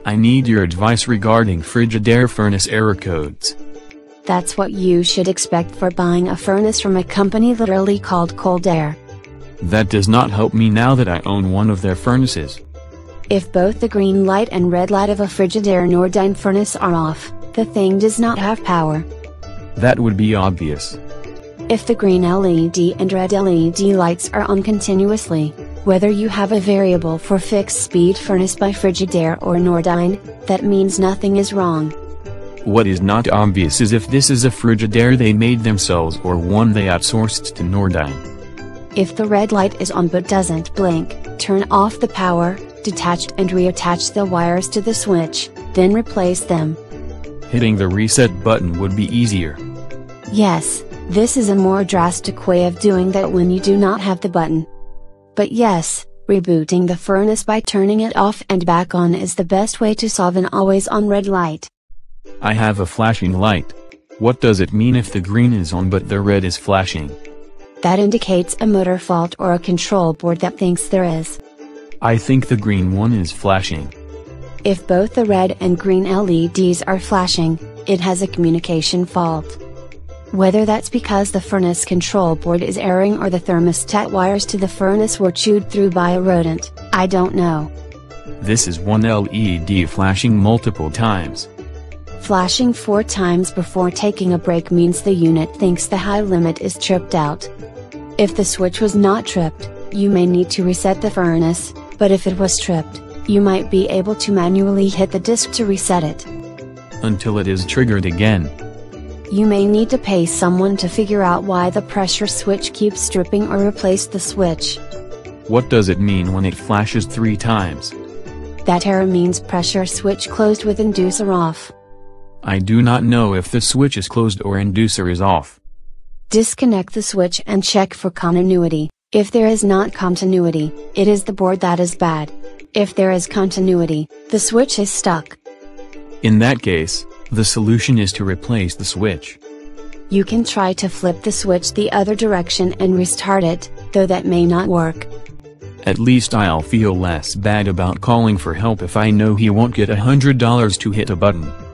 I need your advice regarding Frigidaire furnace error codes. That's what you should expect for buying a furnace from a company literally called Frigidaire. That does not help me now that I own one of their furnaces. If both the green light and red light of a Frigidaire Nordyne furnace are off, the thing does not have power. That would be obvious. If the green LED and red LED lights are on continuously, whether you have a variable for fixed speed furnace by Frigidaire or Nordyne, that means nothing is wrong. What is not obvious is if this is a Frigidaire they made themselves or one they outsourced to Nordyne. If the red light is on but doesn't blink, turn off the power, detach and reattach the wires to the switch, then replace them. Hitting the reset button would be easier. Yes, this is a more drastic way of doing that when you do not have the button. But yes, rebooting the furnace by turning it off and back on is the best way to solve an always-on red light. I have a flashing light. What does it mean if the green is on but the red is flashing? That indicates a motor fault or a control board that thinks there is. I think the green one is flashing. If both the red and green LEDs are flashing, it has a communication fault. Whether that's because the furnace control board is erroring or the thermostat wires to the furnace were chewed through by a rodent, I don't know. This is one LED flashing multiple times. Flashing 4 times before taking a break means the unit thinks the high limit is tripped out. If the switch was not tripped, you may need to reset the furnace, but if it was tripped, you might be able to manually hit the disk to reset it. Until it is triggered again. You may need to pay someone to figure out why the pressure switch keeps tripping or replace the switch. What does it mean when it flashes 3 times? That error means pressure switch closed with inducer off. I do not know if the switch is closed or inducer is off. Disconnect the switch and check for continuity. If there is not continuity, it is the board that is bad. If there is continuity, the switch is stuck. In that case, the solution is to replace the switch. You can try to flip the switch the other direction and restart it, though that may not work. At least I'll feel less bad about calling for help if I know he won't get $100 to hit a button.